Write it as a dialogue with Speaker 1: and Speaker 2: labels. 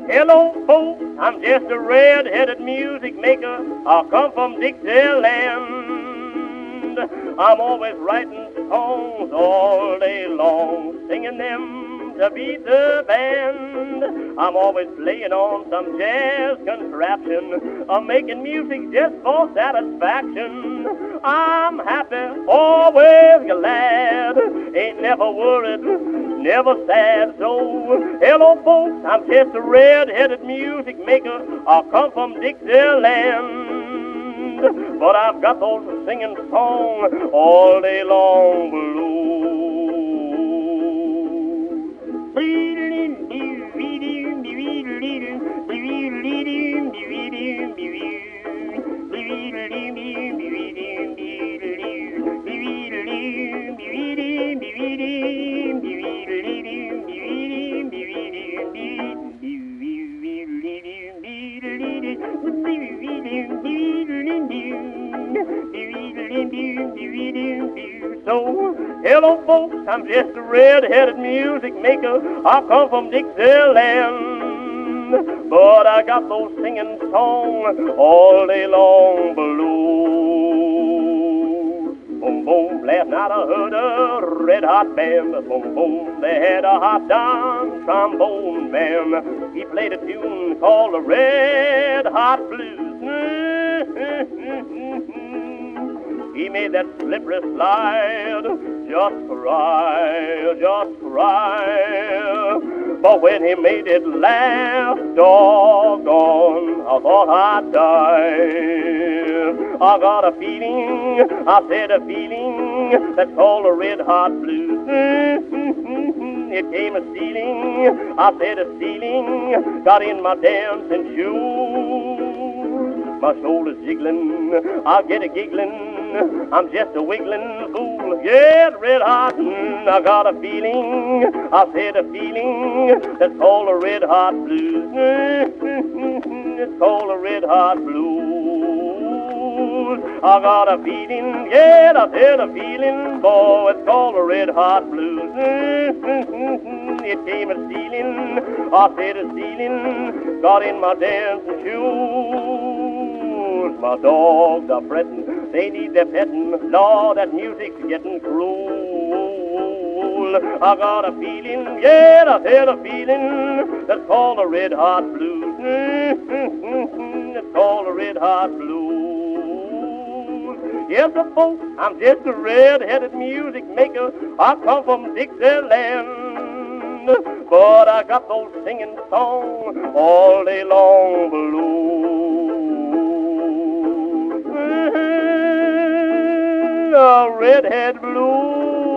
Speaker 1: Hello, folks, I'm just a red-headed music maker. I come from Dixieland. I'm always writing songs all day long, singing them to beat the band. I'm always playing on some jazz contraption. I'm making music just for satisfaction. I'm happy, always glad, ain't never worried, never sad. So, hello folks, I'm just a red-headed music maker. I come from Dixieland, but I've got those singing songs all day long blues. So, hello folks, I'm just a red-headed music maker. I come from Dixieland, but I got those singing songs all day long blues. Boom, boom, last night I heard a red-hot band. Boom, boom, they had a hot down trombone man. He played a tune called the Red Hot Blues. He made that slippery slide just cry, just cry. But when he made it laugh, doggone, I thought I'd die. I got a feeling, I said a feeling, that's called the red hot blues. It came a stealing, I said a stealing, got in my dancing shoes. My shoulders jiggling, I get a giggling, I'm just a wiggling fool. Yeah, red hot, I got a feeling, I said a feeling, that's called the red hot blues. It's called the red hot blues. I got a feeling, yeah, I said a feeling, boy, it's called the red hot blues. It came a stealing, I said a stealing, got in my dancing shoes. My dogs are fretting, they need their petting. Lord, that music's getting cruel. I got a feeling, yeah, I said a feeling, that's called the red hot blues. It's called the red hot blues. Yes, folks, I'm just a red-headed music maker. I come from Dixieland, but I got those singing songs all day long blues. Redhead blues.